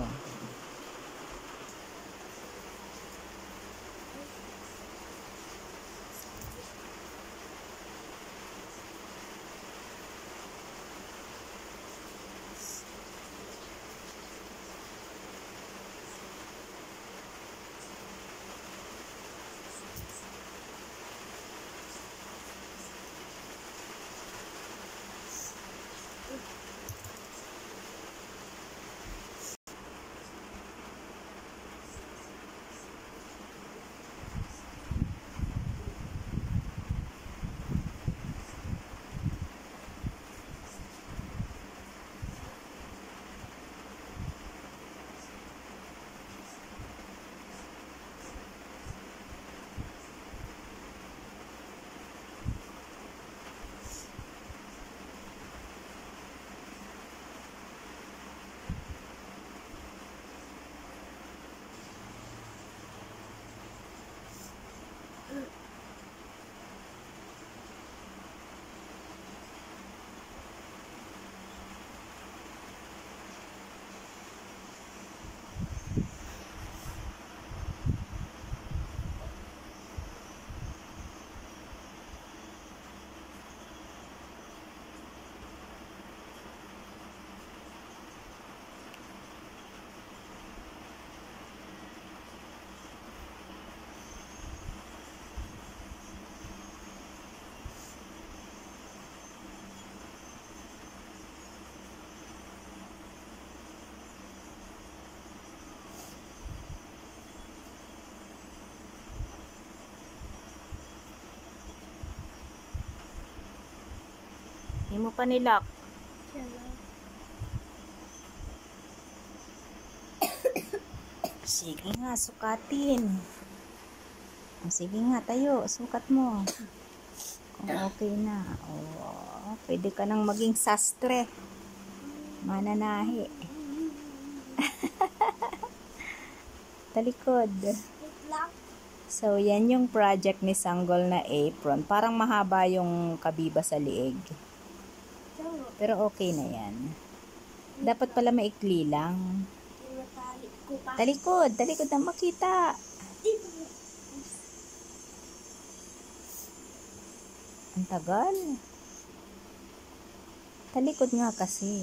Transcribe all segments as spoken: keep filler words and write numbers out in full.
Hindi mo pa nilak. Sige nga, sukatin. Sige nga, tayo. Sukat mo. Kung okay na. Oh, pwede ka nang maging sastre. Mananahi. Talikod. So, yan yung project ni Sanggol na apron. Parang mahaba yung kabiba sa liig. Pero okay na yan. Dapat pala maikli lang. Talikod. Talikod na makita. Ang tagal. Talikod nga kasi.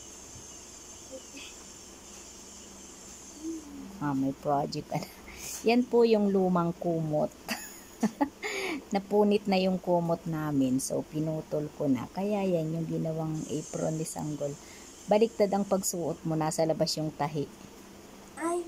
Ah, may project. Yan po yung lumang kumot. Napunit na yung kumot namin. So, pinutol ko na. Kaya yan yung ginawang apron ni Sanggol. Baliktad ang pagsuot mo. Nasa labas yung tahi. Ay.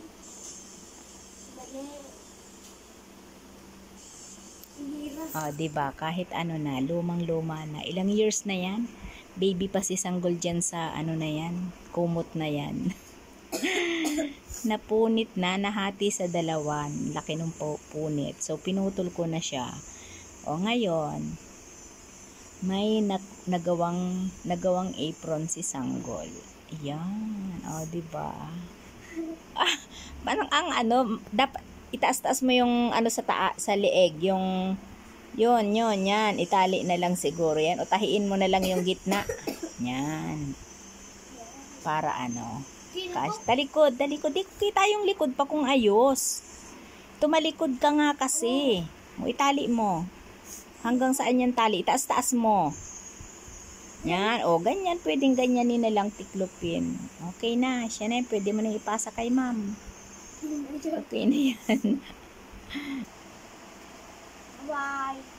Oh, diba? Kahit ano na, lumang-luma na. Ilang years na yan? Baby pa si Sanggol dyan sa ano na yan. Kumot na yan. Napunit na, nahati sa dalawan. Laki ng punit. So, pinutol ko na siya. O, ngayon, may nagawang, nagawang apron si Sanggol. Yan. O, diba? Ah, parang ang ano, dapat, itaas-taas mo yung ano sa taa, sa leeg. Yung, yun, yun, yan. Itali na lang siguro yan. O, tahiin mo na lang yung gitna. Yan. Para ano. Kas, talikod, talikod. Di kita yung likod pa kung ayos. Tumalikod ka nga kasi. O, itali mo. Hanggang saan yan tali? Itaas-taas mo. Yan. O, ganyan. Pwedeng ganyanin na lang tiklopin. Okay na. Siya na yan. Pwede mo na ipasa kay ma'am. Okay na yan. Bye.